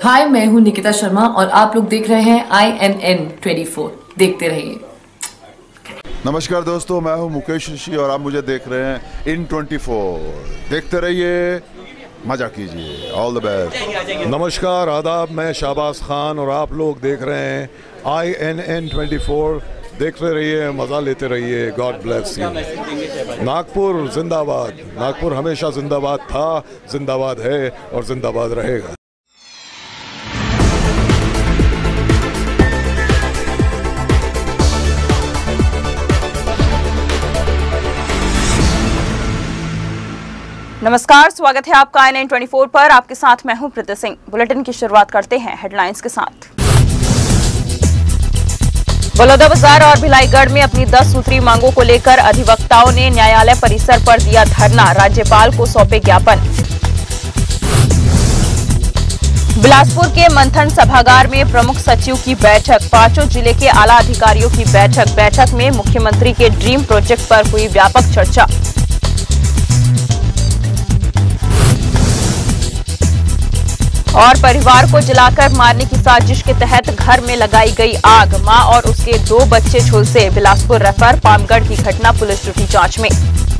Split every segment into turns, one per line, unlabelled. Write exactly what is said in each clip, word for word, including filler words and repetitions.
हाय, मैं हूं निकिता शर्मा और आप लोग देख रहे हैं I N N twenty four. देखते रहिए।
नमस्कार दोस्तों, मैं हूं मुकेश ऋषि और आप मुझे देख रहे हैं इन ट्वेंटी फोर। देखते रहिए, मजा कीजिए। All the best.
नमस्कार, आदाब। मैं शाहबाज खान और आप लोग देख रहे हैं I N N twenty four. देखते रहिए, मज़ा लेते रहिए। God bless you. नागपुर जिंदाबाद। नागपुर हमेशा जिंदाबाद था, जिंदाबाद है और जिंदाबाद रहेगा।
नमस्कार, स्वागत है आपका I N N twenty four पर। आपके साथ मैं हूं प्रीति सिंह। बुलेटिन की शुरुआत करते हैं हेडलाइंस के साथ। बलौदाबाजार और भिलाईगढ़ में अपनी दस सूत्री मांगों को लेकर अधिवक्ताओं ने न्यायालय परिसर पर दिया धरना, राज्यपाल को सौंपे ज्ञापन। बिलासपुर के मंथन सभागार में प्रमुख सचिव की बैठक, पांचों जिले के आला अधिकारियों की बैठक। बैठक में मुख्यमंत्री के ड्रीम प्रोजेक्ट पर हुई व्यापक चर्चा। और परिवार को जलाकर मारने की साजिश के तहत घर में लगाई गई आग, मां और उसके दो बच्चे झुलसे। बिलासपुर रेफर, पामगढ़ की घटना पुलिस जुटी जांच में।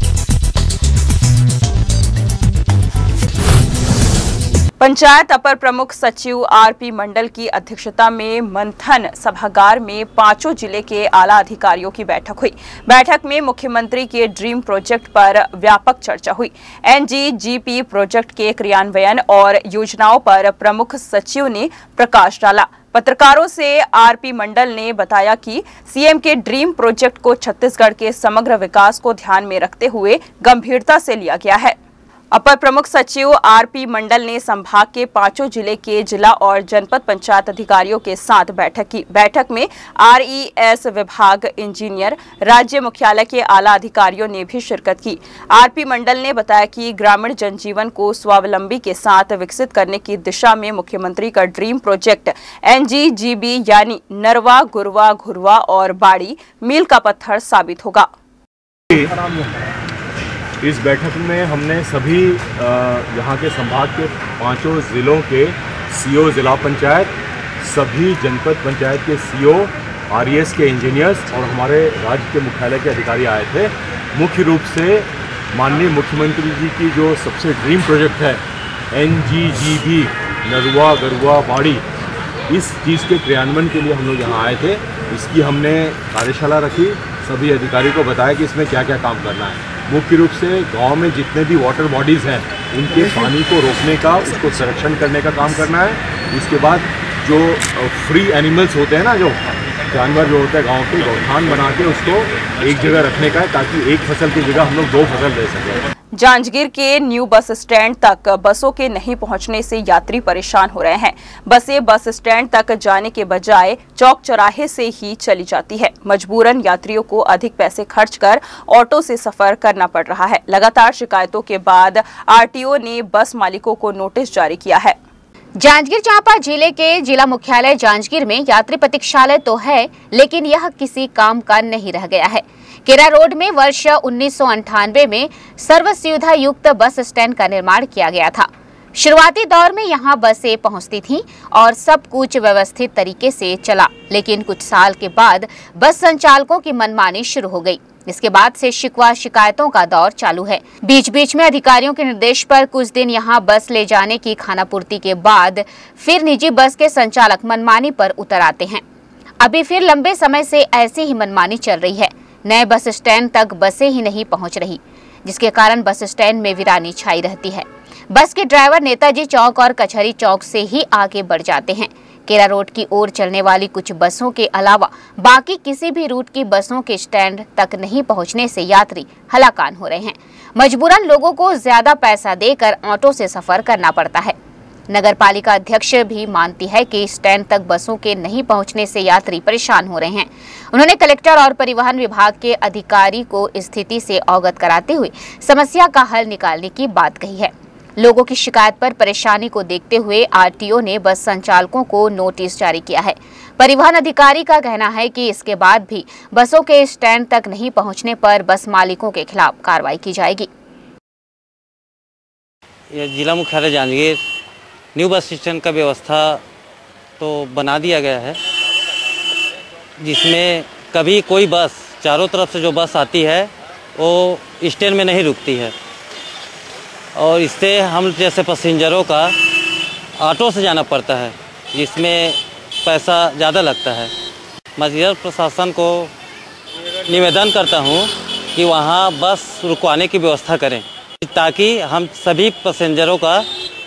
पंचायत अपर प्रमुख सचिव आर पी मंडल की अध्यक्षता में मंथन सभागार में पांचों जिले के आला अधिकारियों की बैठक हुई। बैठक में मुख्यमंत्री के ड्रीम प्रोजेक्ट पर व्यापक चर्चा हुई। N G G P project के क्रियान्वयन और योजनाओं पर प्रमुख सचिव ने प्रकाश डाला। पत्रकारों से आर पी मंडल ने बताया कि सीएम के ड्रीम प्रोजेक्ट को छत्तीसगढ़ के समग्र विकास को ध्यान में रखते हुए गंभीरता से लिया गया है। अपर प्रमुख सचिव आर पी मंडल ने संभाग के पांचों जिले के जिला और जनपद पंचायत अधिकारियों के साथ बैठक की। बैठक में आर ई एस विभाग, इंजीनियर, राज्य मुख्यालय के आला अधिकारियों ने भी शिरकत की। आर पी मंडल ने बताया कि ग्रामीण जनजीवन को स्वावलंबी के साथ विकसित करने की दिशा में मुख्यमंत्री का dream project N G G B यानी नरवा, गुरवा, घुरवा और बाड़ी मील का पत्थर साबित होगा।
इस बैठक में हमने सभी यहाँ के संभाग के पांचों ज़िलों के सीओ, जिला पंचायत, सभी जनपद पंचायत के सीओ, आर ई एस के इंजीनियर्स और हमारे राज्य के मुख्यालय के अधिकारी आए थे। मुख्य रूप से माननीय मुख्यमंत्री जी की जो सबसे ड्रीम प्रोजेक्ट है एन जी जी बी नरवा, गरुआ, बाड़ी, इस चीज़ के क्रियान्वयन के लिए हम लोग यहाँ आए थे। इसकी हमने कार्यशाला रखी, सभी अधिकारियों को बताया कि इसमें क्या क्या काम करना है। मुख्य रूप से गांव में जितने भी वाटर बॉडीज़ हैं उनके पानी को रोकने का, उसको संरक्षण करने का काम करना है। उसके बाद जो फ्री एनिमल्स होते हैं ना, जो जानवर जो होते हैं गांव के, गौठान बना के उसको एक जगह रखने का है ताकि एक फसल की जगह हम लोग दो फसल ले सकें।
जांजगीर के न्यू बस स्टैंड तक बसों के नहीं पहुंचने से यात्री परेशान हो रहे हैं। बसें बस स्टैंड तक जाने के बजाय चौक चौराहे से ही चली जाती है। मजबूरन यात्रियों को अधिक पैसे खर्च कर ऑटो से सफर करना पड़ रहा है। लगातार शिकायतों के बाद आर टी ओ ने बस मालिकों को नोटिस जारी किया है।
जांजगीर चांपा जिले के जिला मुख्यालय जांजगीर में यात्री प्रतीक्षालय तो है, लेकिन यह किसी काम का नहीं रह गया है। केरा रोड में वर्ष उन्नीस सौ अंठानवे में सर्व सुविधा युक्त बस स्टैंड का निर्माण किया गया था। शुरुआती दौर में यहां बसें पहुंचती थीं और सब कुछ व्यवस्थित तरीके से चला, लेकिन कुछ साल के बाद बस संचालकों की मनमानी शुरू हो गई। इसके बाद से शिकवा शिकायतों का दौर चालू है। बीच बीच में अधिकारियों के निर्देश पर कुछ दिन यहां बस ले जाने की खानापूर्ति के बाद फिर निजी बस के संचालक मनमानी पर उतर आते हैं। अभी फिर लंबे समय से ऐसी ही मनमानी चल रही है। नए बस स्टैंड तक बसें ही नहीं पहुंच रही, जिसके कारण बस स्टैंड में वीरानी छाई रहती है। बस के ड्राइवर नेताजी चौक और कचहरी चौक से ही आगे बढ़ जाते हैं। केरा रोड की ओर चलने वाली कुछ बसों के अलावा बाकी किसी भी रूट की बसों के स्टैंड तक नहीं पहुंचने से यात्री हलाकान हो रहे हैं। मजबूरन लोगों को ज्यादा पैसा देकर ऑटो से सफर करना पड़ता है। नगर पालिका अध्यक्ष भी मानती है कि स्टैंड तक बसों के नहीं पहुंचने से यात्री परेशान हो रहे हैं। उन्होंने कलेक्टर और परिवहन विभाग के अधिकारी को स्थिति से अवगत कराते हुए समस्या का हल निकालने की बात कही है। लोगों की शिकायत पर परेशानी को देखते हुए आर टी ओ ने बस संचालकों को नोटिस जारी किया है। परिवहन अधिकारी का कहना है कि इसके बाद भी बसों के स्टैंड तक नहीं पहुंचने पर बस मालिकों के खिलाफ कार्रवाई की जाएगी।
जिला मुख्यालय जांजगीर न्यू बस स्टैंड का व्यवस्था तो बना दिया गया है, जिसमें कभी कोई बस, चारों तरफ से जो बस आती है वो स्टैंड में नहीं रुकती है, और इससे हम जैसे पैसेंजरों का ऑटो से जाना पड़ता है, जिसमें पैसा ज़्यादा लगता है। मस्जिद प्रशासन को निवेदन करता हूँ कि वहाँ बस रुकवाने की व्यवस्था करें, ताकि हम सभी पैसेंजरों का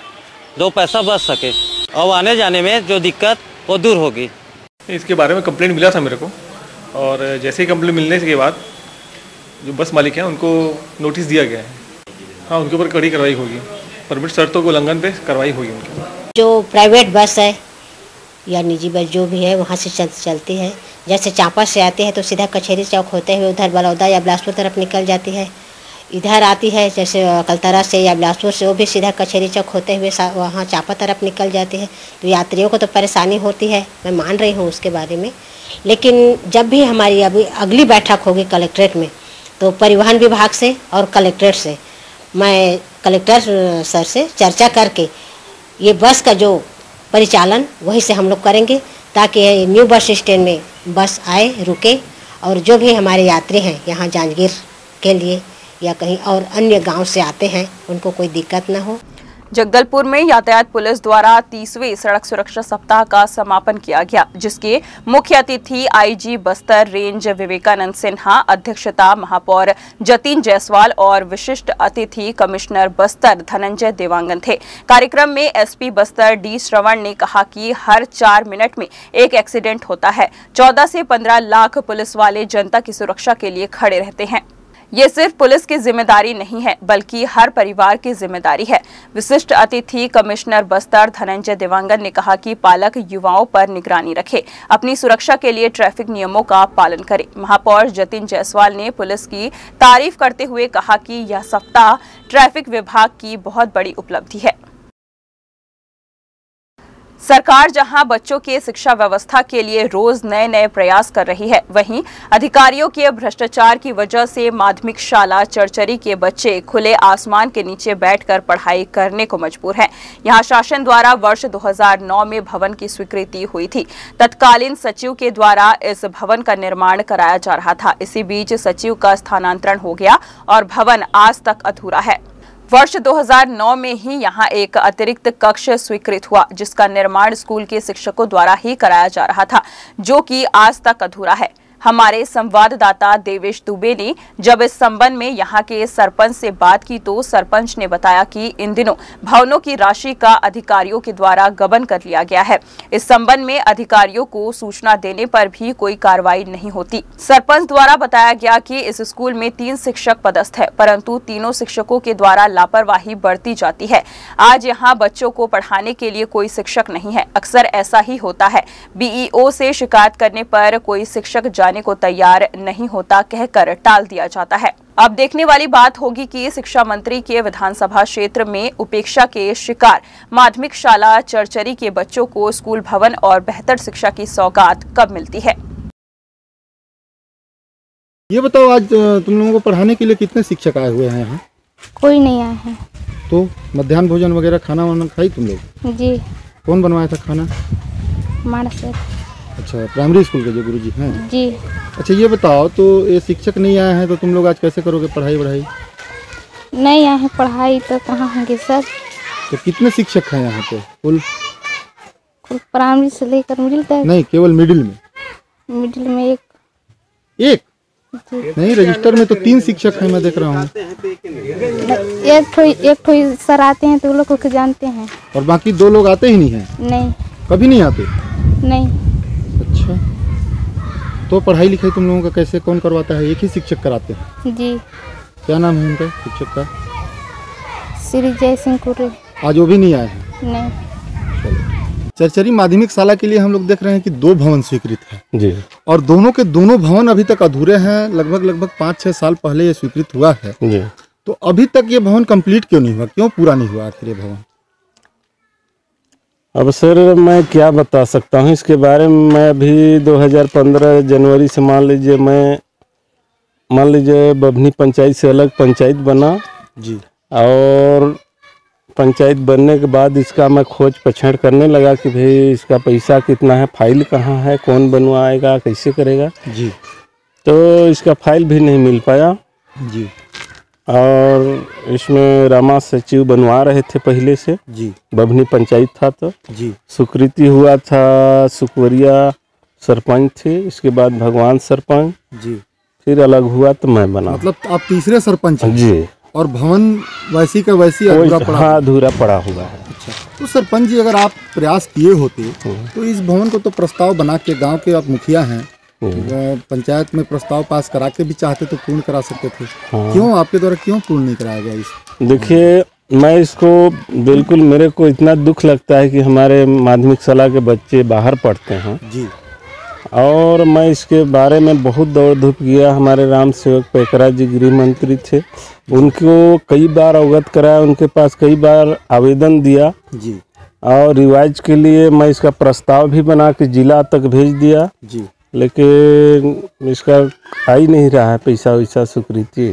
दो पैसा बच सके और आने जाने में जो दिक्कत वो दूर होगी।
इसके बारे में कंप्लेंट मिला था मेरे को, और जैसे ही कंप्लेंट मिलने के बाद जो बस मालिक हैं उनको नोटिस दिया गया है। हाँ, उनके ऊपर कड़ी कार्रवाई होगी, परमिट शर्तों के उल्लंघन पे कार्रवाई होगी उनके ऊपर।
जो प्राइवेट बस है या निजी बस जो भी है वहाँ से चल चलती है, जैसे चांपा से आती है तो सीधा कचहरी चौक होते हुए उधर बलौदा या बिलासपुर तरफ निकल जाती है, इधर आती है जैसे कलतरा से या बिलासपुर से वो भी सीधा कचहरी चौक होते हुए वहाँ चांपा तरफ निकल जाती है। तो यात्रियों को तो परेशानी होती है, मैं मान रही हूँ उसके बारे में, लेकिन जब भी हमारी अभी अगली बैठक होगी कलेक्ट्रेट में, तो परिवहन विभाग से और कलेक्ट्रेट से मैं कलेक्टर सर से चर्चा करके ये बस का जो परिचालन वही से हम लोग करेंगे, ताकि न्यू बस स्टैंड में बस आए, रुके, और जो भी हमारे यात्री हैं यहाँ जांजगीर के लिए या कहीं और अन्य गांव से आते हैं उनको कोई दिक्कत ना हो।
जगदलपुर में यातायात पुलिस द्वारा तीसवें सड़क सुरक्षा सप्ताह का समापन किया गया, जिसके मुख्य अतिथि आईजी बस्तर रेंज विवेकानंद सिन्हा, अध्यक्षता महापौर जतिन जायसवाल और विशिष्ट अतिथि कमिश्नर बस्तर धनंजय देवांगन थे। कार्यक्रम में एसपी बस्तर डी श्रवण ने कहा कि हर चार मिनट में एक एक्सीडेंट होता है। चौदह से पंद्रह लाख पुलिस वाले जनता की सुरक्षा के लिए खड़े रहते हैं। ये सिर्फ पुलिस की जिम्मेदारी नहीं है, बल्कि हर परिवार की जिम्मेदारी है। विशिष्ट अतिथि कमिश्नर बस्तर धनंजय देवांगन ने कहा कि पालक युवाओं पर निगरानी रखे, अपनी सुरक्षा के लिए ट्रैफिक नियमों का पालन करें। महापौर जतिन जायसवाल ने पुलिस की तारीफ करते हुए कहा कि यह सप्ताह ट्रैफिक विभाग की बहुत बड़ी उपलब्धि है। सरकार जहां बच्चों के शिक्षा व्यवस्था के लिए रोज नए नए प्रयास कर रही है, वहीं अधिकारियों के भ्रष्टाचार की वजह से माध्यमिक शाला चरचरी के बच्चे खुले आसमान के नीचे बैठकर पढ़ाई करने को मजबूर हैं। यहां शासन द्वारा वर्ष दो हज़ार नौ में भवन की स्वीकृति हुई थी। तत्कालीन सचिव के द्वारा इस भवन का निर्माण कराया जा रहा था। इसी बीच सचिव का स्थानांतरण हो गया और भवन आज तक अधूरा है। वर्ष दो हज़ार नौ में ही यहां एक अतिरिक्त कक्ष स्वीकृत हुआ, जिसका निर्माण स्कूल के शिक्षकों द्वारा ही कराया जा रहा था, जो कि आज तक अधूरा है। हमारे संवाददाता देवेश दुबे ने जब इस संबंध में यहां के सरपंच से बात की तो सरपंच ने बताया कि इन दिनों भवनों की राशि का अधिकारियों के द्वारा गबन कर लिया गया है। इस संबंध में अधिकारियों को सूचना देने पर भी कोई कार्रवाई नहीं होती। सरपंच द्वारा बताया गया कि इस स्कूल में तीन शिक्षक पदस्थ है, परंतु तीनों शिक्षकों के द्वारा लापरवाही बरती जाती है। आज यहाँ बच्चों को पढ़ाने के लिए कोई शिक्षक नहीं है। अक्सर ऐसा ही होता है, बीईओ से शिकायत करने पर कोई शिक्षक जाने को तैयार नहीं होता, कहकर टाल दिया जाता है। अब देखने वाली बात होगी कि शिक्षा मंत्री के विधानसभा क्षेत्र में उपेक्षा के शिकार माध्यमिक शाला चरचरी के बच्चों को स्कूल भवन और बेहतर शिक्षा की सौगात कब मिलती है।
ये बताओ, आज तुम लोगों को पढ़ाने के लिए कितने शिक्षक आए हुए हैं यहाँ?
कोई नहीं आए हैं।
तो मध्याह्न भोजन वगैरह खाना वाना खाई तुम लोग?
जी।
कौन बनवाया था खाना?
हमारा सर।
अच्छा, प्राइमरी स्कूल के जो गुरुजी हैं? जी। अच्छा, ये बताओ, तो ये शिक्षक नहीं आए हैं तो तुम लोग आज कैसे करोगे पढ़ाई बढ़ाई?
नहीं आए हैं पढ़ाई तो कहाँ होंगे सर।
तो कितने शिक्षक हैं यहाँ पे कुल?
कुल प्राइमरी से लेकर मिडिल तक?
नहीं, केवल मिडिल में।
मिडिल में एक।
एक? नहीं, रजिस्टर में तो तीन शिक्षक हैं, मैं देख रहा हूँ।
एक ठो एक ठो सर आते हैं तो वो लोग को जानते हैं,
और बाकी दो लोग आते ही नहीं हैं?
नहीं।
कभी नहीं आते?
नहीं।
अच्छा, तो पढ़ाई लिखाई तुम लोगों का कैसे, कौन करवाता है? एक ही शिक्षक कराते हैं?
जी।
क्या नाम है उनका शिक्षक का?
श्री जय सिंह कुरे।
आज वो भी नहीं आए हैं?
नहीं।
चरचरी माध्यमिक शाला के लिए हम लोग देख रहे हैं कि दो भवन स्वीकृत है
जी, और
दोनों के दोनों भवन अभी तक अधूरे हैं। लगभग लगभग पाँच छः साल पहले ये स्वीकृत हुआ है
जी।
तो अभी तक ये भवन कंप्लीट क्यों नहीं हुआ, क्यों पूरा नहीं हुआ आखिर ये भवन?
अब सर मैं क्या बता सकता हूँ इसके बारे में। मैं अभी दो हज़ार पंद्रह जनवरी से मान लीजिए मैं मान लीजिए बभनी पंचायत से अलग पंचायत बना
जी,
और पंचायत बनने के बाद इसका मैं खोज पछाड़ करने लगा कि भाई इसका पैसा कितना है, फाइल कहाँ है, कौन बनवाएगा, कैसे करेगा
जी।
तो इसका फाइल भी नहीं मिल पाया
जी।
और इसमें रामा सचिव बनवा रहे थे पहले से
जी।
बभनी पंचायत था तो
जी।
स्वीकृति हुआ था, सुकवरिया सरपंच थे, इसके बाद भगवान सरपंच
जी,
फिर अलग हुआ तो मैं बना।
मतलब आप तीसरे सरपंच हैं
जी।
और भवन वैसी का वैसी अधूरा पड़ा।
हाँ, अधूरा पड़ा हुआ है।
अच्छा, तो सरपंच जी अगर आप प्रयास किए होते तो इस भवन को तो प्रस्ताव बना के, गांव के आप मुखिया हैं, पंचायत में प्रस्ताव पास करा के भी चाहते तो पूर्ण करा सकते थे।
हाँ।
क्यों आपके द्वारा क्यों पूर्ण नहीं कराया गया इस?
देखिए, मैं इसको बिल्कुल, मेरे को इतना दुख लगता है कि हमारे माध्यमिक शाला के बच्चे बाहर पढ़ते हैं
जी,
और मैं इसके बारे में बहुत दौड़ धूप किया। हमारे राम सेवक पेकरा जी गृह मंत्री थे, उनको कई बार अवगत कराया, उनके पास कई बार आवेदन दिया
जी,
और रिवाइज के लिए मैं इसका प्रस्ताव भी बना के जिला तक भेज दिया
जी,
लेकिन इसका आ ही नहीं रहा है पैसा वैसा स्वीकृति।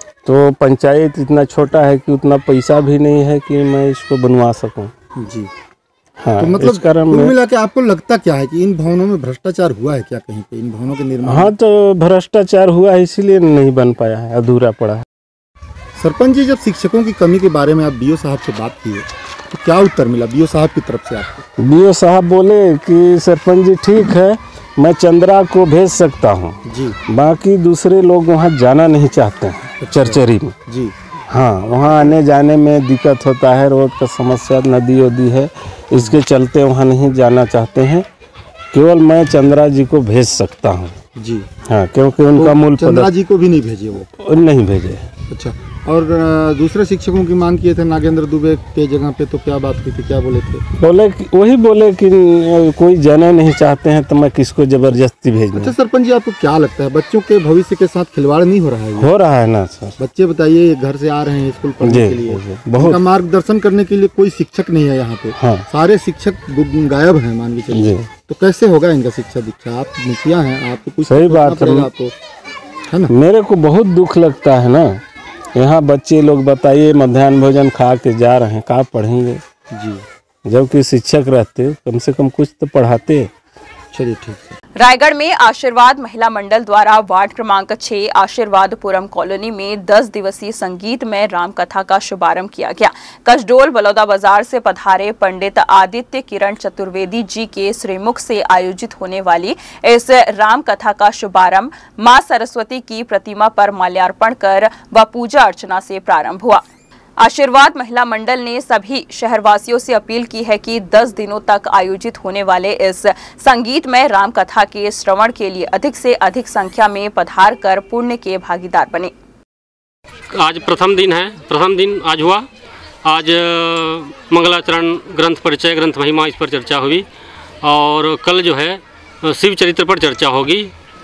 तो पंचायत इतना छोटा है कि उतना पैसा भी नहीं है कि मैं इसको बनवा सकूं।
जी।
हाँ,
तो मतलब
इस कारण
कुल
में
मिला के आपको लगता क्या है कि इन भवनों में भ्रष्टाचार हुआ है क्या कहीं पे, इन भवनों के निर्माण?
हाँ, तो भ्रष्टाचार हुआ है, इसीलिए नहीं बन पाया है, अधूरा पड़ा है।
सरपंच जी, जब शिक्षकों की कमी के बारे में आप बीओ साहब से बात किए तो क्या उत्तर मिला बीओ साहब की तरफ से आपको?
बीओ साहब बोले कि सरपंच जी ठीक है, मैं चंद्रा को भेज सकता हूँ
जी,
बाकी दूसरे लोग वहाँ जाना नहीं चाहते हैं चरचरी में
जी।
हाँ, वहाँ आने जाने में दिक्कत होता है, रोड का समस्या, नदी वदी है, इसके चलते वहाँ नहीं जाना चाहते हैं। केवल मैं चंद्रा जी को भेज सकता हूँ
जी।
हाँ, क्योंकि उनका मूल
चंद्रा जी को भी नहीं भेजे वो?
नहीं भेजे।
अच्छा, और दूसरे शिक्षकों की मांग किए थे नागेंद्र दुबे के जगह पे, तो क्या बात हुई थी, क्या बोले थे?
बोले कि वही बोले कि कोई जाना नहीं चाहते हैं तो मैं किसको जबरदस्ती भेजूं।
अच्छा सरपंच जी, आपको क्या लगता है बच्चों के भविष्य के साथ खिलवाड़ नहीं हो रहा है?
हो रहा है ना सर।
बच्चे बताइए घर से आ रहे हैं स्कूल पढ़ने के लिए, बहुत मार्गदर्शन करने के लिए कोई शिक्षक नहीं है यहाँ पे।
हाँ।
सारे शिक्षक गायब हैं मान के चलिए, तो कैसे होगा इनका शिक्षा दीक्षा? आप मुखिया हैं, आपको कुछ
सही बात है,
आपको है ना?
मेरे को बहुत दुख लगता है ना, यहाँ बच्चे लोग बताइए मध्याह्न भोजन खा के जा रहे हैं, कहाँ पढ़ेंगे
जी,
जबकि शिक्षक रहते कम से कम कुछ तो पढ़ाते।
चलिए ठीक है।
रायगढ़ में आशीर्वाद महिला मंडल द्वारा वार्ड क्रमांक छह आशीर्वादपुरम कॉलोनी में दस दिवसीय संगीतमय राम कथा का शुभारंभ किया गया। कसडोल बलौदा बाजार से पधारे पंडित आदित्य किरण चतुर्वेदी जी के श्रीमुख से आयोजित होने वाली इस राम कथा का शुभारंभ मां सरस्वती की प्रतिमा पर माल्यार्पण कर व पूजा अर्चना से प्रारंभ हुआ। आशीर्वाद महिला मंडल ने सभी शहरवासियों से अपील की है कि दस दिनों तक आयोजित होने वाले इस संगीतमय राम कथा के श्रवण के लिए अधिक से अधिक संख्या में पधार कर पुण्य के भागीदार बने।
आज प्रथम दिन है, प्रथम दिन आज हुआ। आज मंगलाचरण ग्रंथ परिचय, ग्रंथ महिमा, इस पर चर्चा हुई और कल जो है शिव चरित्र पर चर्चा होगी।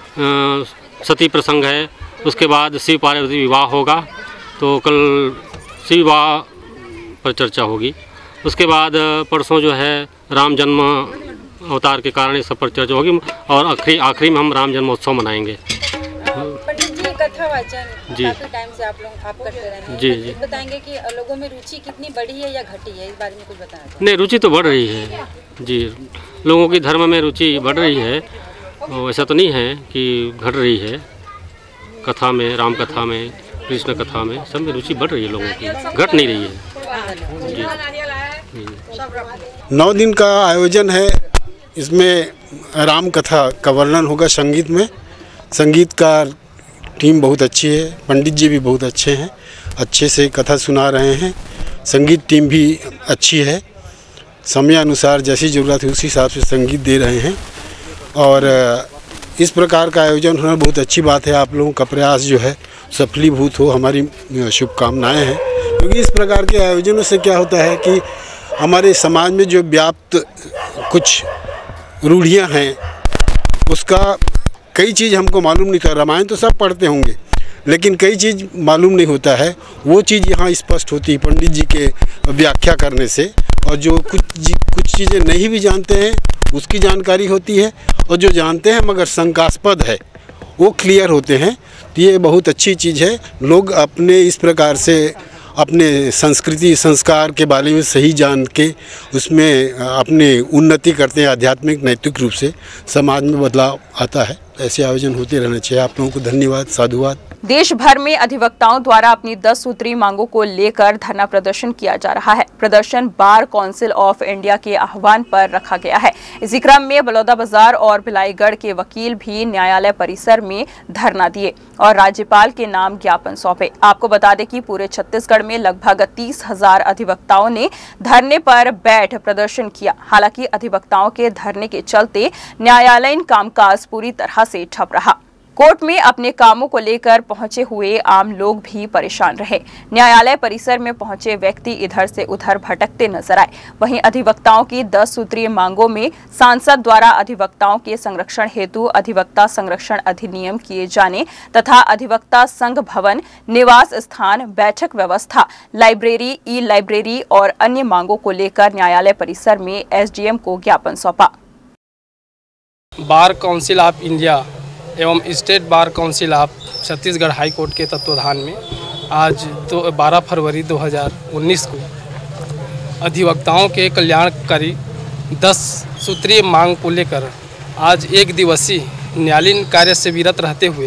सती प्रसंग है, उसके बाद शिव पार्वती विवाह होगा, तो कल शिव विवाह पर चर्चा होगी। उसके बाद परसों जो है राम जन्म अवतार के कारण इस सब पर चर्चा होगी और आखिरी आखिरी में हम राम जन्मोत्सव मनाएंगे।
पंडित जी, कथा वाचन
जी
काफी टाइम से आप लोग आप करते रहे हैं,
जी जी
बताएंगे कि लोगों में रुचि कितनी बढ़ी है या घटी है, इस बारे में कुछ बताना?
नहीं, रुचि तो बढ़ रही है जी, लोगों की धर्म में रुचि बढ़ रही है, ऐसा तो नहीं है कि घट रही है। कथा में, राम कथा में, कृष्ण कथा में, सब में रुचि बढ़ रही है लोगों की, घट नहीं रही है जी।
नौ दिन का आयोजन है, इसमें राम कथा का वर्णन होगा संगीत में। संगीत का टीम बहुत अच्छी है, पंडित जी भी बहुत अच्छे हैं, अच्छे से कथा सुना रहे हैं। संगीत टीम भी अच्छी है, समय अनुसार जैसी ज़रूरत है उसी हिसाब से संगीत दे रहे हैं और इस प्रकार का आयोजन होना बहुत अच्छी बात है। आप लोगों का प्रयास जो है सफलीभूत हो, हमारी शुभकामनाएं हैं, क्योंकि इस प्रकार के आयोजनों से क्या होता है कि हमारे समाज में जो व्याप्त कुछ रूढ़ियां हैं उसका कई चीज़ हमको मालूम नहीं था। रामायण तो सब पढ़ते होंगे लेकिन कई चीज़ मालूम नहीं होता है, वो चीज़ यहाँ स्पष्ट होती है पंडित जी के व्याख्या करने से। और जो कुछ कुछ चीज़ें नहीं भी जानते हैं उसकी जानकारी होती है और जो जानते हैं मगर शंकास्पद है वो क्लियर होते हैं। तो ये बहुत अच्छी चीज़ है। लोग अपने इस प्रकार से अपने संस्कृति संस्कार के बारे में सही जान के उसमें अपने उन्नति करते हैं, आध्यात्मिक नैतिक रूप से समाज में बदलाव आता है। ऐसे आयोजन होते रहना चाहिए। आप लोगों को धन्यवाद, साधुवाद।
देश भर में अधिवक्ताओं द्वारा अपनी दस सूत्री मांगों को लेकर धरना प्रदर्शन किया जा रहा है। प्रदर्शन बार काउंसिल ऑफ इंडिया के आह्वान पर रखा गया है। इसी क्रम में बलौदाबाजार और भिलाईगढ़ के वकील भी न्यायालय परिसर में धरना दिए और राज्यपाल के नाम ज्ञापन सौंपे। आपको बता दें कि पूरे छत्तीसगढ़ में लगभग तीस हजार अधिवक्ताओं ने धरने पर बैठ प्रदर्शन किया। हालांकि अधिवक्ताओं के धरने के चलते न्यायालयीन कामकाज पूरी तरह से ठप रहा। कोर्ट में अपने कामों को लेकर पहुंचे हुए आम लोग भी परेशान रहे। न्यायालय परिसर में पहुंचे व्यक्ति इधर से उधर भटकते नजर आए। वहीं अधिवक्ताओं की दस सूत्रीय मांगों में सांसद द्वारा अधिवक्ताओं के संरक्षण हेतु अधिवक्ता संरक्षण अधिनियम किए जाने तथा अधिवक्ता संघ भवन, निवास स्थान, बैठक व्यवस्था, लाइब्रेरी, ई लाइब्रेरी और अन्य मांगों को लेकर न्यायालय परिसर में एसडीएम को ज्ञापन सौंपा।
बार काउंसिल ऑफ इंडिया एवं state bar council of Chhattisgarh high court के तत्वाधान में आज दो बारह फरवरी दो हज़ार उन्नीस को अधिवक्ताओं के कल्याणकारी दस सूत्रीय मांग को लेकर आज एक दिवसीय न्यायालयीन कार्य से विरत रहते हुए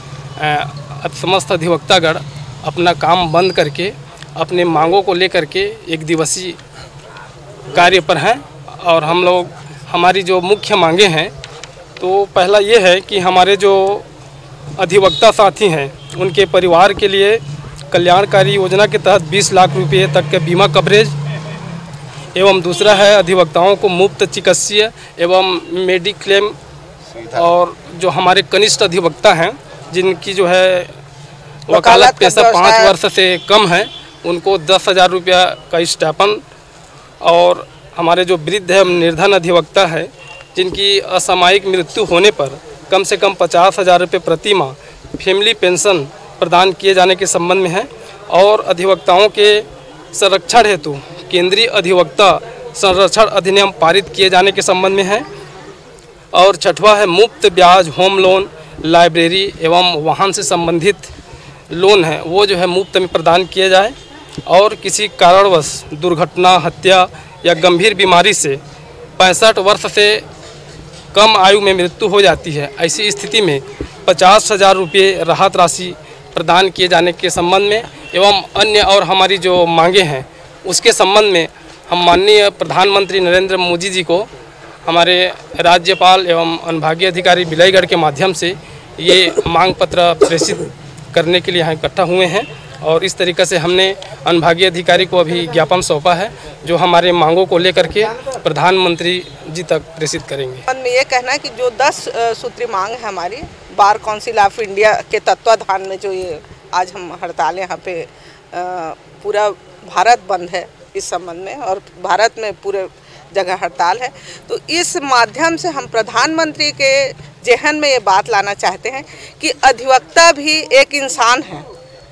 समस्त अधिवक्तागण अपना काम बंद करके अपने मांगों को लेकर के एक दिवसीय कार्य पर हैं। और हम लोग हमारी जो मुख्य मांगे हैं तो पहला ये है कि हमारे जो अधिवक्ता साथी हैं उनके परिवार के लिए कल्याणकारी योजना के तहत बीस लाख रुपए तक के बीमा कवरेज एवं दूसरा है अधिवक्ताओं को मुफ्त चिकित्सीय एवं मेडिक्लेम, और जो हमारे कनिष्ठ अधिवक्ता हैं जिनकी जो है वकालत पेशा पाँच वर्ष से कम है उनको दस हज़ार रुपया का स्टाइपेंड, और हमारे जो वृद्ध है निर्धन अधिवक्ता है जिनकी असामयिक मृत्यु होने पर कम से कम पचास हज़ार रुपये प्रति माह फैमिली पेंशन प्रदान किए जाने के संबंध में है। और अधिवक्ताओं के संरक्षण हेतु केंद्रीय अधिवक्ता संरक्षण अधिनियम पारित किए जाने के संबंध में है। और छठवां है मुफ्त ब्याज होम लोन, लाइब्रेरी एवं वाहन से संबंधित लोन है वो जो है मुफ्त में प्रदान किए जाए। और किसी कारणवश दुर्घटना, हत्या या गंभीर बीमारी से पैंसठ वर्ष से कम आयु में मृत्यु हो जाती है, ऐसी स्थिति में पचास हज़ार रुपये राहत राशि प्रदान किए जाने के संबंध में एवं अन्य और हमारी जो मांगे हैं उसके संबंध में हम माननीय प्रधानमंत्री नरेंद्र मोदी जी को हमारे राज्यपाल एवं अनुभागीय अधिकारी भिलाईगढ़ के माध्यम से ये मांग पत्र प्रेषित करने के लिए यहाँ इकट्ठा हुए हैं। और इस तरीके से हमने अनुभागीय अधिकारी को अभी ज्ञापन सौंपा है जो हमारे मांगों को लेकर के प्रधानमंत्री जी तक प्रेषित करेंगे।
में ये कहना है कि जो दस सूत्री मांग है हमारी बार काउंसिल ऑफ इंडिया के तत्वाधान में जो ये आज हम हड़ताल यहाँ पे पूरा भारत बंद है इस संबंध में और भारत में पूरे जगह हड़ताल है, तो इस माध्यम से हम प्रधानमंत्री के जेहन में ये बात लाना चाहते हैं कि अधिवक्ता भी एक इंसान है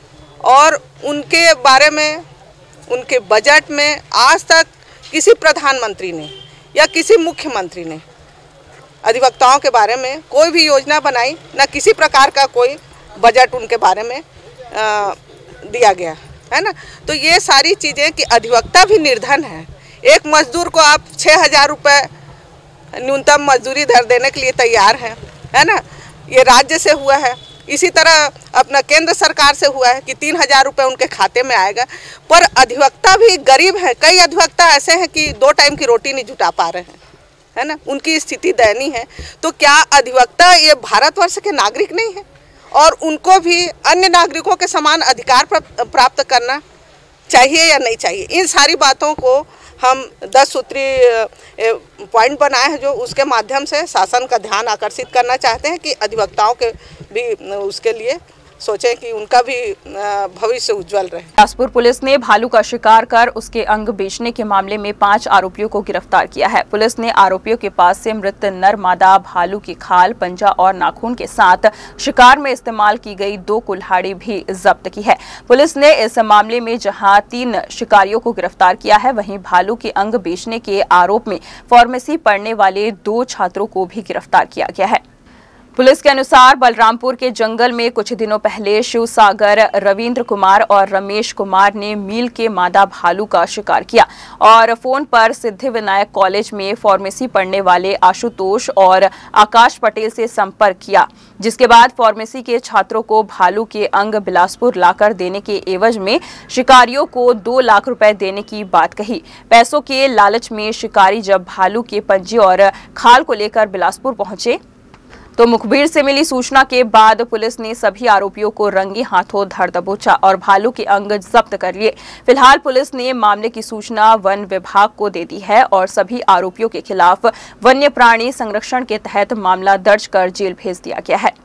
और उनके बारे में उनके बजट में आज तक किसी प्रधानमंत्री ने या किसी मुख्यमंत्री ने अधिवक्ताओं के बारे में कोई भी योजना बनाई, ना किसी प्रकार का कोई बजट उनके बारे में आ, दिया गया है ना। तो ये सारी चीज़ें कि अधिवक्ता भी निर्धन है। एक मजदूर को आप छः हज़ार रुपये न्यूनतम मजदूरी दर देने के लिए तैयार हैं, है ना। ये राज्य से हुआ है, इसी तरह अपना केंद्र सरकार से हुआ है कि तीन हज़ार रुपये उनके खाते में आएगा, पर अधिवक्ता भी गरीब है। कई अधिवक्ता ऐसे हैं कि दो टाइम की रोटी नहीं जुटा पा रहे हैं, है ना। उनकी स्थिति दयनीय है। तो क्या अधिवक्ता ये भारतवर्ष के नागरिक नहीं है और उनको भी अन्य नागरिकों के समान अधिकार प्राप्त करना चाहिए या नहीं चाहिए? इन सारी बातों को हम दस सूत्री पॉइंट बनाए हैं जो उसके माध्यम से शासन का ध्यान आकर्षित करना चाहते हैं कि अधिवक्ताओं के भी उसके लिए सोचें कि उनका भी भविष्य उज्जवल रहे।
बिलासपुर पुलिस ने भालू का शिकार कर उसके अंग बेचने के मामले में पांच आरोपियों को गिरफ्तार किया है। पुलिस ने आरोपियों के पास से मृत नर मादा भालू की खाल, पंजा और नाखून के साथ शिकार में इस्तेमाल की गई दो कुल्हाड़ी भी जब्त की है। पुलिस ने इस मामले में जहां तीन शिकारियों को गिरफ्तार किया है, वहीं भालू के अंग बेचने के आरोप में फार्मेसी पढ़ने वाले दो छात्रों को भी गिरफ्तार किया गया है। पुलिस के अनुसार बलरामपुर के जंगल में कुछ दिनों पहले शिवसागर रविंद्र कुमार और रमेश कुमार ने मील के मादा भालू का शिकार किया और फोन पर सिद्धिविनायक कॉलेज में फार्मेसी पढ़ने वाले आशुतोष और आकाश पटेल से संपर्क किया, जिसके बाद फार्मेसी के छात्रों को भालू के अंग बिलासपुर लाकर देने के एवज में शिकारियों को दो लाख रुपए देने की बात कही। पैसों के लालच में शिकारी जब भालू के पंजे और खाल को लेकर बिलासपुर पहुंचे तो मुखबिर से मिली सूचना के बाद पुलिस ने सभी आरोपियों को रंगे हाथों धर दबोचा और भालू के अंग जब्त कर लिए। फिलहाल पुलिस ने मामले की सूचना वन विभाग को दे दी है और सभी आरोपियों के खिलाफ वन्य प्राणी संरक्षण के तहत मामला दर्ज कर जेल भेज दिया गया है।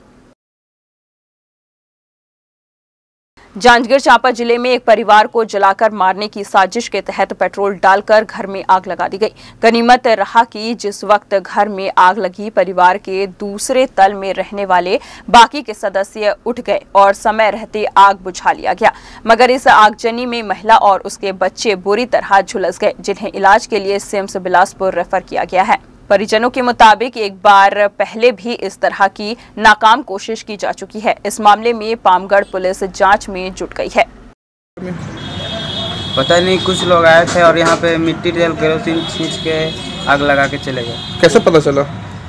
जांजगीर चांपा जिले में एक परिवार को जलाकर मारने की साजिश के तहत पेट्रोल डालकर घर में आग लगा दी गई। गनीमत रहा कि जिस वक्त घर में आग लगी, परिवार के दूसरे तल में रहने वाले बाकी के सदस्य उठ गए और समय रहते आग बुझा लिया गया, मगर इस आगजनी में महिला और उसके बच्चे बुरी तरह झुलस गए, जिन्हें इलाज के लिए सिम्स बिलासपुर रेफर किया गया है। परिजनों के मुताबिक एक बार पहले भी इस तरह की नाकाम कोशिश की जा चुकी है। इस मामले में पामगढ़ पुलिस जांच में जुट गई है।
पता नहीं, कुछ लोग आए थे और यहाँ पे मिट्टी तेल केरोसिन छींच के आग लगा के चले गए।
कैसे पता चला?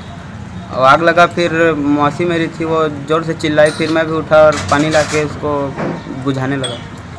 आग लगा, फिर मौसी मेरी थी, वो जोर से चिल्लाई, फिर मैं भी उठा और पानी ला के उसको बुझाने लगा।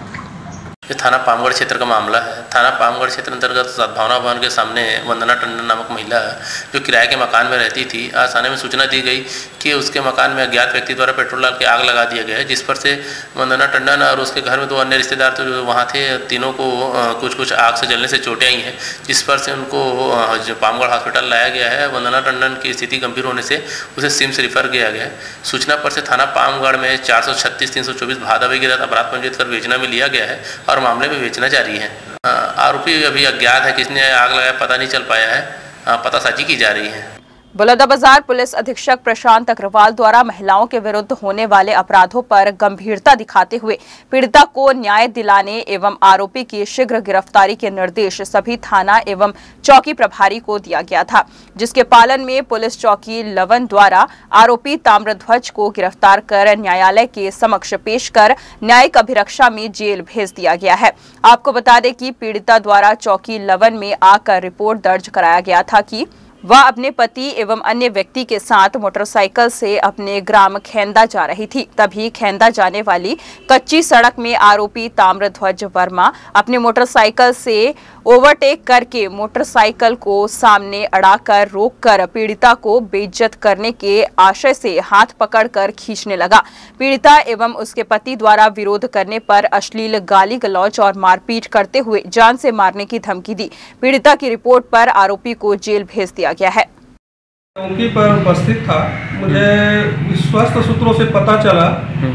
ये थाना पामगढ़ क्षेत्र का मामला है। थाना पामगढ़ क्षेत्र अंतर्गत सद्भावना भवन के सामने वंदना टंडन नामक महिला जो किराए के मकान में रहती थी, आज थाने में सूचना दी गई कि उसके मकान में अज्ञात व्यक्ति द्वारा पेट्रोल डाल के आग लगा दिया गया है, जिस पर से वंदना टंडन और उसके घर में दो अन्य रिश्तेदार थे जो वहाँ थे, तीनों को कुछ कुछ आग से जलने से चोटें आई हैं, जिस पर से उनको जो पामगढ़ हॉस्पिटल लाया गया है। वंदना टंडन की स्थिति गंभीर होने से उसे सिम्स रिफर किया गया है। सूचना पर से थाना पामगढ़ में चार सौ छत्तीस तीन सौ चौबीस भादावी के तहत अपराध पंजीकृत कर बेचना में लिया गया है और मामले में बेचना जारी है। आरोपी अभी अज्ञात है, किसने आग लगाया पता नहीं चल पाया है, पतासाजी की जा रही है।
बलौदाबाजार पुलिस अधीक्षक प्रशांत अग्रवाल द्वारा महिलाओं के विरुद्ध होने वाले अपराधों पर गंभीरता दिखाते हुए पीड़िता को न्याय दिलाने एवं आरोपी की शीघ्र गिरफ्तारी के निर्देश सभी थाना एवं चौकी प्रभारी को दिया गया था, जिसके पालन में पुलिस चौकी लवन द्वारा आरोपी ताम्रध्वज को गिरफ्तार कर न्यायालय के समक्ष पेश कर न्यायिक अभिरक्षा में जेल भेज दिया गया है। आपको बता दें कि पीड़िता द्वारा चौकी लवन में आकर रिपोर्ट दर्ज कराया गया था कि वह अपने पति एवं अन्य व्यक्ति के साथ मोटरसाइकिल से अपने ग्राम खेंदा जा रही थी। तभी खेंदा जाने वाली कच्ची सड़क में आरोपी ताम्रध्वज वर्मा अपने मोटरसाइकिल से ओवरटेक करके मोटरसाइकिल को सामने अड़ाकर रोककर पीड़िता को बेइज्जत करने के आशय से हाथ पकड़कर खींचने लगा। पीड़िता एवं उसके पति द्वारा विरोध करने पर अश्लील गाली गलौज और मारपीट करते हुए जान से मारने की धमकी दी। पीड़िता की रिपोर्ट पर आरोपी को जेल भेज दिया गया है।
चौकी पर उपस्थित था। मुझे विश्वस्त सूत्रों से पता चला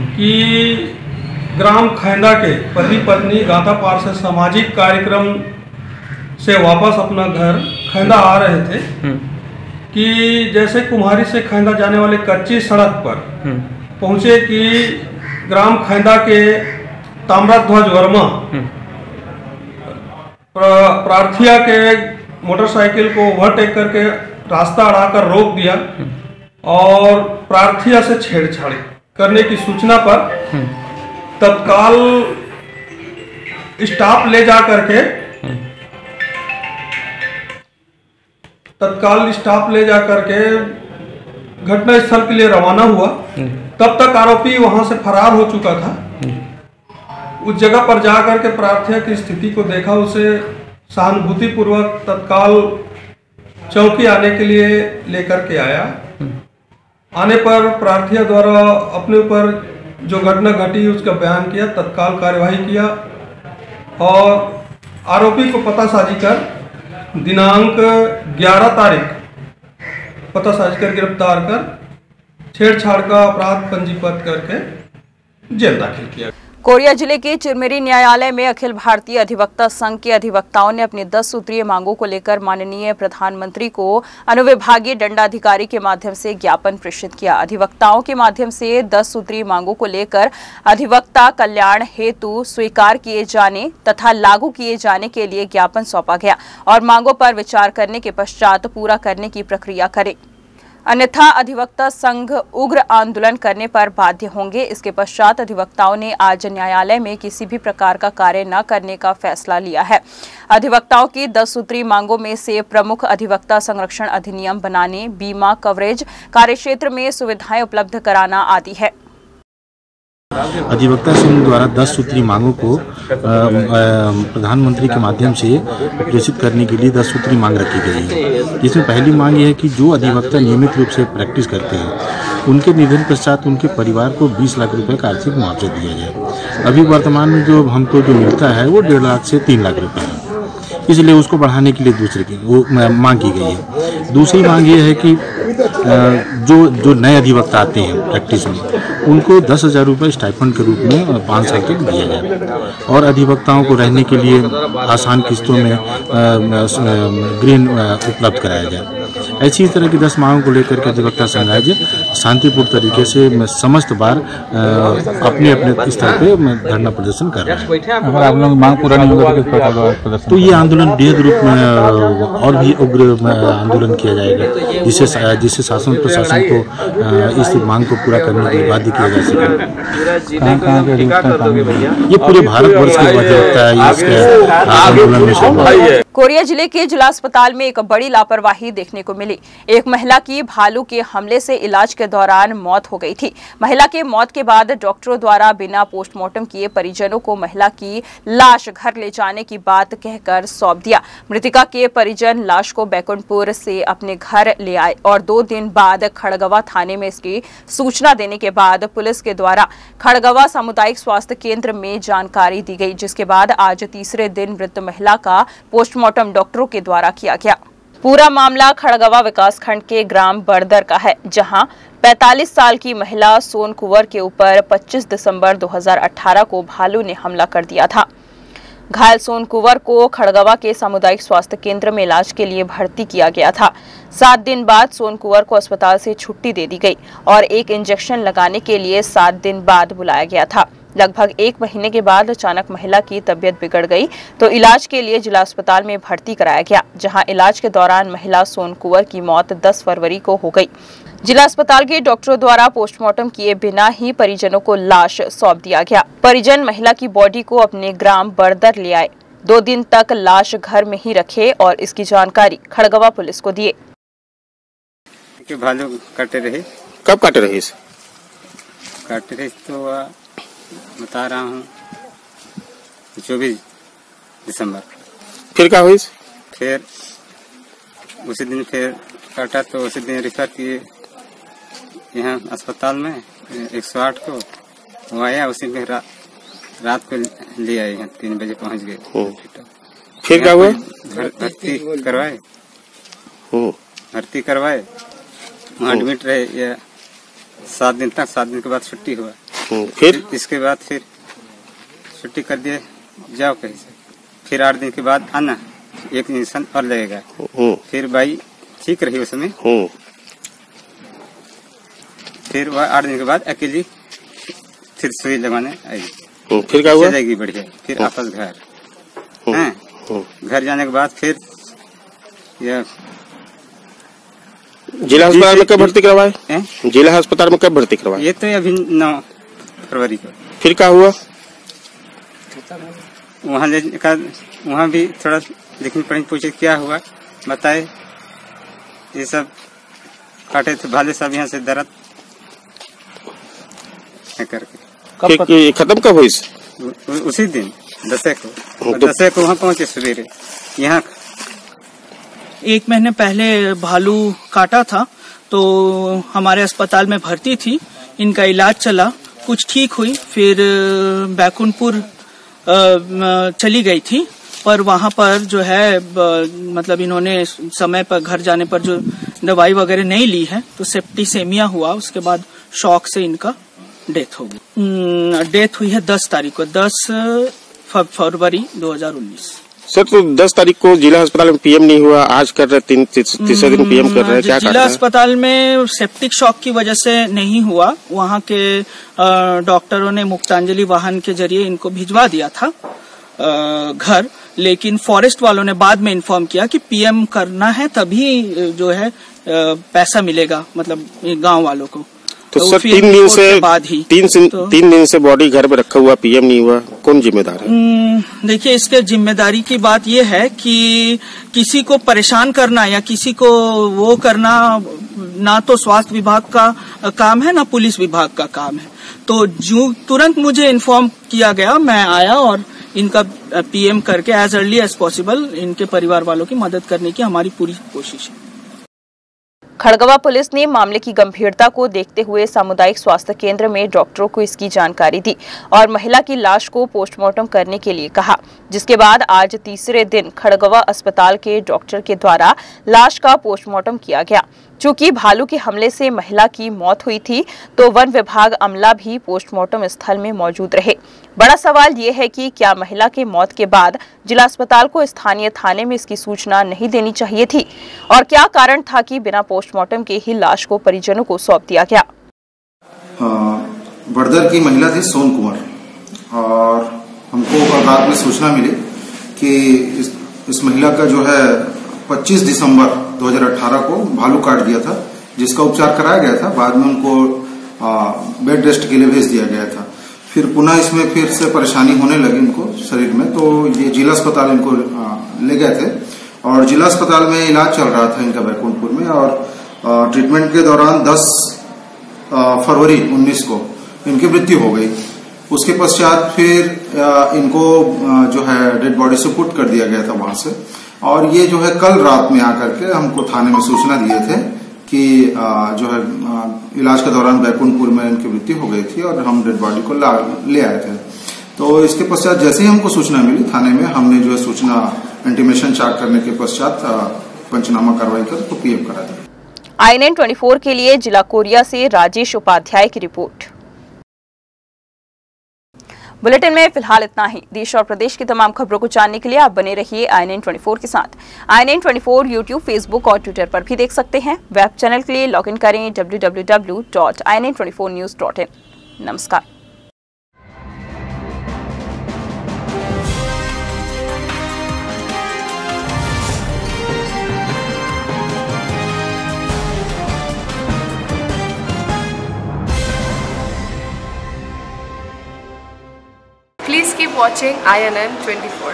कि ग्राम खैंदा के पति पत्नी गाता पार से सामाजिक कार्यक्रम से वापस अपना घर खैंदा आ रहे थे कि जैसे कुम्हारी से खैंदा जाने वाले कच्ची सड़क पर पहुंचे कि ग्राम खैंदा के ताम्रध्वज वर्मा प्रार्थिया के मोटरसाइकिल को ओवरटेक करके रास्ता अड़ाकर रोक दिया और प्रार्थिया से छेड़छाड़ करने की सूचना पर तत्काल स्टाफ ले जा करके तत्काल स्टाफ ले जा करके घटना स्थल के लिए रवाना हुआ। तब तक आरोपी वहां से फरार हो चुका था। उस जगह पर जा करके प्रार्थिया की स्थिति को देखा, उसे सहानुभूति पूर्वक तत्काल चौकी आने के लिए लेकर के आया। आने पर प्रार्थिया द्वारा अपने ऊपर जो घटना घटी उसका बयान किया, तत्काल कार्यवाही किया और आरोपी को पतासाजी कर दिनांक ग्यारह तारीख पतासाजी कर गिरफ्तार कर छेड़छाड़ का अपराध पंजीबद्ध करके जेल दाखिल किया।
कोरिया जिले के चिरमिरी न्यायालय में अखिल भारतीय अधिवक्ता संघ के अधिवक्ताओं ने अपनी दस सूत्रीय मांगों को लेकर माननीय प्रधानमंत्री को अनुविभागीय दंडाधिकारी के माध्यम से ज्ञापन प्रेषित किया। अधिवक्ताओं के माध्यम से दस सूत्रीय मांगों को लेकर अधिवक्ता कल्याण हेतु स्वीकार किए जाने तथा लागू किए जाने के लिए ज्ञापन सौंपा गया और मांगों पर विचार करने के पश्चात पूरा करने की प्रक्रिया करें। अन्यथा अधिवक्ता संघ उग्र आंदोलन करने पर बाध्य होंगे। इसके पश्चात अधिवक्ताओं ने आज न्यायालय में किसी भी प्रकार का कार्य न करने का फैसला लिया है। अधिवक्ताओं की दस सूत्री मांगों में से प्रमुख अधिवक्ता संरक्षण अधिनियम बनाने, बीमा कवरेज, कार्यक्षेत्र में सुविधाएं उपलब्ध कराना आदि है।
अधिवक्ता संघ द्वारा दस सूत्री मांगों को प्रधानमंत्री के माध्यम से प्रेषित करने के लिए दस सूत्री मांग रखी गई है। जिसमें पहली मांग यह है कि जो अधिवक्ता नियमित रूप से प्रैक्टिस करते हैं उनके निधन पश्चात उनके परिवार को बीस लाख रुपए का आर्थिक मुआवजा दिया जाए। अभी वर्तमान में जो हमको जो मिलता है वो डेढ़ लाख से तीन लाख रुपए है, इसलिए उसको बढ़ाने के लिए दूसरे की वो मांग की गई है। दूसरी मांग ये है कि जो जो नए अधिवक्ता आते हैं प्रैक्टिस में उनको दस हजार रुपये स्टाइपेंड के रूप में पाँच साल के दिया जाए और अधिवक्ताओं को रहने के लिए आसान किस्तों में गृह उपलब्ध कराया जाए। ऐसी तरह की दस मांगों को लेकर के अधिवक्ता संघ आज शांतिपूर्ण तरीके से समस्त बार अपने अपने स्तर पे धरना प्रदर्शन कर रहे हैं।
अगर आप लोग मांग पूरा नहीं होगा तो किस प्रकार का प्रदर्शन?
तो ये आंदोलन बृहद रूप में और भी उग्र आंदोलन किया जाएगा, जिससे जिससे शासन प्रशासन को इस मांग को पूरा करने के लिए बाध्य किया जा सके।
कहाँ कहाँ के अधिवक्ता?
ये पूरे भारत वर्ष के अधिवक्ता है इसके आंदोलन में शामिल।
कोरिया जिले के जिला अस्पताल में एक बड़ी लापरवाही देखने को मिली। एक महिला की भालू के हमले से इलाज के दौरान मौत हो गई थी। महिला के मौत के बाद डॉक्टरों द्वारा बिना पोस्टमार्टम किए परिजनों को महिला की लाश घर ले जाने की बात कहकर सौंप दिया। मृतका के परिजन लाश को बैकुंठपुर से अपने घर ले आए और दो दिन बाद खड़गवा थाने में इसकी सूचना देने के बाद पुलिस के द्वारा खड़गवा सामुदायिक स्वास्थ्य केंद्र में जानकारी दी गई, जिसके बाद आज तीसरे दिन मृत महिला का पोस्टमार्टम डॉक्टरों के द्वारा किया गया। पूरा मामला खड़गवा विकासखंड के ग्राम बरदर का है, जहां पैंतालीस साल की महिला सोन कुंवर के ऊपर पच्चीस दिसंबर दो हज़ार अठारह को भालू ने हमला कर दिया था। घायल सोन कुंवर को खड़गवा के सामुदायिक स्वास्थ्य केंद्र में इलाज के लिए भर्ती किया गया था। सात दिन बाद सोन कुंवर को अस्पताल से छुट्टी दे दी गई और एक इंजेक्शन लगाने के लिए सात दिन बाद बुलाया गया था। लगभग एक महीने के बाद अचानक महिला की तबीयत बिगड़ गई तो इलाज के लिए जिला अस्पताल में भर्ती कराया गया, जहां इलाज के दौरान महिला सोन कुंवर की मौत दस फरवरी को हो गई। जिला अस्पताल के डॉक्टरों द्वारा पोस्टमार्टम किए बिना ही परिजनों को लाश सौंप दिया गया। परिजन महिला की बॉडी को अपने ग्राम बरदर ले आए, दो दिन तक लाश घर में ही रखे और इसकी जानकारी खड़गवा पुलिस को दिए।
भालू काटे रहे।
कब काटे रहे?
काटे रहे तो बता रहा हूँ चौबीस दिसंबर।
फिर क्या हुई?
फिर उसी दिन फिर काटा तो उसी दिन रेफर किए यहाँ अस्पताल में एक सौ आठ को। वो आया उसी में रा, रात को ले आए, यहाँ तीन बजे पहुँच गए।
फिर क्या हुआ?
भर्ती करवाए भर्ती करवाए वहाँ एडमिट रहे या सात दिन तक। सात दिन के बाद छुट्टी हुआ।
फिर
इसके बाद फिर छुट्टी कर दिए, जाओ कहीं से। फिर आठ दिन के बाद आना, एक इंजेक्शन और लगेगा। फिर बाई ठीक रही उसमें। फिर वह आठ दिन के बाद अकेली फिर सुई लगाने आई।
फिर क्या हुआ?
जाएगी बढ़िया। फिर वापस घर हैं। घर जाने के बाद फिर यह
जिला अस्पताल में कब भर्ती करवाए? जिला अस्पताल में कब भर्ती करवाए?
ये तो अभी नौ फरवरी को।
फिर क्या हुआ?
वहाँ ले वहाँ भी थोड़ा लिखनी पड़ी, पूछे क्या हुआ बताए। ये सब काटे थे भाले सब यहाँ से दर्द
करके। खत्म कब हुई?
उसी दिन दसे को। दसे को वहाँ पहुँचे सवेरे। यहाँ
एक महीने पहले भालू काटा था तो हमारे अस्पताल में भर्ती थी। इनका इलाज चला, कुछ ठीक हुई, फिर बैकुंठपुर चली गई थी। पर वहाँ पर जो है मतलब इन्होंने समय पर घर जाने पर जो दवाई वगैरह नहीं ली है तो सेप्टिसेमिया हुआ। उसके बाद शॉक से इनका डेथ हो गई। डेथ हुई है दस तारीख को, दस फरवरी दो हज़ार उन्नीस।
सर तो दस तारीख को जिला अस्पताल में पीएम नहीं हुआ, आज कर रहे तीन तीसरे दिन पीएम कर रहे हैं, क्या
जिला अस्पताल में सेप्टिक शॉक की वजह से नहीं हुआ। वहाँ के डॉक्टरों ने मुक्तांजलि वाहन के जरिए इनको भिजवा दिया था घर, लेकिन फॉरेस्ट वालों ने बाद में इन्फॉर्म किया कि पीएम करना है तभी जो है पैसा मिलेगा, मतलब गांव वालों को।
तो, तो सर तीन दिन से
बाद ही
तीन से, तो, तीन दिन से बॉडी घर पे रखा हुआ, पीएम नहीं हुआ, कौन जिम्मेदार है?
देखिए, इसके जिम्मेदारी की बात यह है कि किसी को परेशान करना या किसी को वो करना ना तो स्वास्थ्य विभाग का काम है ना पुलिस विभाग का काम है। तो जो तुरंत मुझे इन्फॉर्म किया गया, मैं आया और इनका पीएम करके एज अर्ली एज पॉसिबल इनके परिवार वालों की मदद करने की हमारी पूरी कोशिश है।
खड़गवा पुलिस ने मामले की गंभीरता को देखते हुए सामुदायिक स्वास्थ्य केंद्र में डॉक्टरों को इसकी जानकारी दी और महिला की लाश को पोस्टमार्टम करने के लिए कहा, जिसके बाद आज तीसरे दिन खड़गवा अस्पताल के डॉक्टर के द्वारा लाश का पोस्टमार्टम किया गया। चूंकि भालू के हमले से महिला की मौत हुई थी, तो वन विभाग अमला भी पोस्टमार्टम स्थल में मौजूद रहे। बड़ा सवाल ये है कि क्या महिला के मौत के बाद जिला अस्पताल को स्थानीय थाने में इसकी सूचना नहीं देनी चाहिए थी, और क्या कारण था कि बिना पोस्टमार्टम के ही लाश को परिजनों को सौंप दिया गया?
बड़दर की महिला थी सोन कुमार, और हमको कल रात में सूचना मिली कि इस, इस महिला का जो है पच्चीस दिसंबर दो हज़ार अठारह को भालू काट दिया था, जिसका उपचार कराया गया था। बाद में उनको बेड रेस्ट के लिए भेज दिया गया था। फिर पुनः इसमें फिर से परेशानी होने लगी उनको शरीर में, तो ये जिला अस्पताल इनको ले गए थे और जिला अस्पताल में इलाज चल रहा था इनका बैकुंठपुर में। और ट्रीटमेंट के दौरान दस फरवरी उन्नीस को इनकी मृत्यु हो गई। उसके पश्चात फिर इनको जो है डेड बॉडी से पुट कर दिया गया था वहां से, और ये जो है कल रात में आकर के हमको थाने में सूचना दिए थे कि जो है इलाज के दौरान बैकुंठपुर में इनकी मृत्यु हो गई थी और हम डेड बॉडी को ले आए थे। तो इसके पश्चात जैसे ही हमको सूचना मिली थाने में, हमने जो है सूचना इंटीमेशन चार्ट करने के पश्चात पंचनामा कार्रवाई कर तो पीएम करा दिया।
आई एन एन चौबीस के लिए जिला कोरिया से राजेश उपाध्याय की रिपोर्ट। बुलेटिन में फिलहाल इतना ही। देश और प्रदेश की तमाम खबरों को जानने के लिए आप बने रहिए आई एन एन चौबीस के साथ। आई एन एन चौबीस यूट्यूब, फेसबुक और ट्विटर पर भी देख सकते हैं। वेब चैनल के लिए लॉग इन करें W W W dot I N N चौबीस न्यूज़ डॉट इन। नमस्कार।
Please keep watching I N N twenty-four.